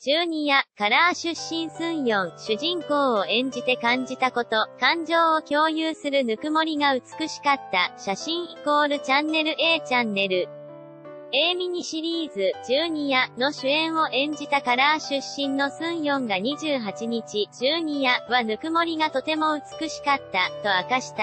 ジュニア、カラー出身スンヨン、主人公を演じて感じたこと、感情を共有するぬくもりが美しかった、写真イコールチャンネル A チャンネル。A ミニシリーズ、ジュニアの主演を演じたカラー出身のスンヨンが28日、ジュニアはぬくもりがとても美しかった、と明かした。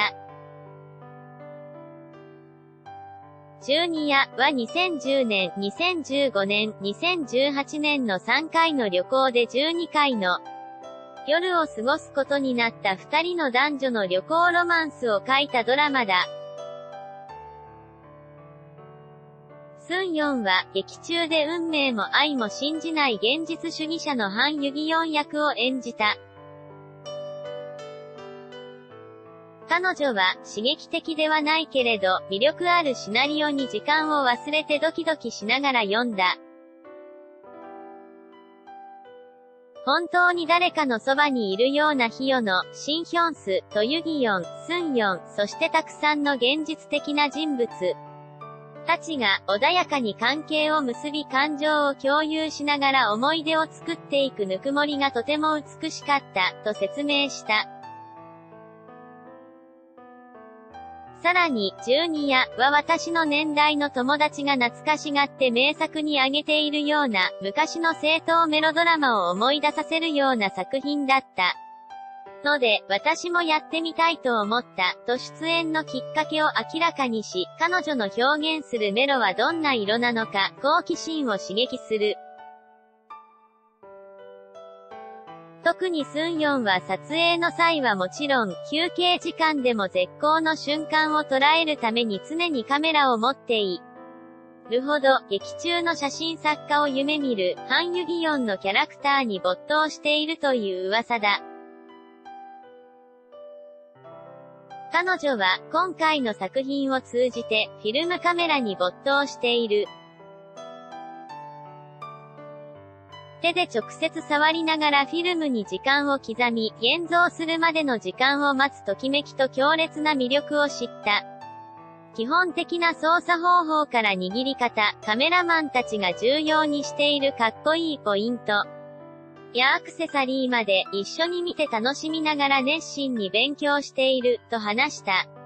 ジュニアは2010年、2015年、2018年の3回の旅行で12回の夜を過ごすことになった2人の男女の旅行ロマンスを描いたドラマだ。スンヨンは劇中で運命も愛も信じない現実主義者のハン・ユギヨン役を演じた。彼女は刺激的ではないけれど魅力あるシナリオに時間を忘れてドキドキしながら読んだ。本当に誰かのそばにいるようなヒヨの、シンヒョンスとユギヨン、スンヨン、そしてたくさんの現実的な人物たちが穏やかに関係を結び感情を共有しながら思い出を作っていくぬくもりがとても美しかった、と説明した。さらに、ジュニアは私の年代の友達が懐かしがって名作に挙げているような、昔の正統メロドラマを思い出させるような作品だった。ので、私もやってみたいと思った、と出演のきっかけを明らかにし、彼女の表現するメロはどんな色なのか、好奇心を刺激する。特にスンヨンは撮影の際はもちろん、休憩時間でも絶好の瞬間を捉えるために常にカメラを持っているほど、劇中の写真作家を夢見る、ハン・ユギヨンのキャラクターに没頭しているという噂だ。彼女は、今回の作品を通じて、フィルムカメラに没頭している。手で直接触りながらフィルムに時間を刻み、現像するまでの時間を待つときめきと強烈な魅力を知った。基本的な操作方法から握り方、カメラマンたちが重要にしているかっこいいポイントやアクセサリーまで一緒に見て楽しみながら熱心に勉強している、と話した。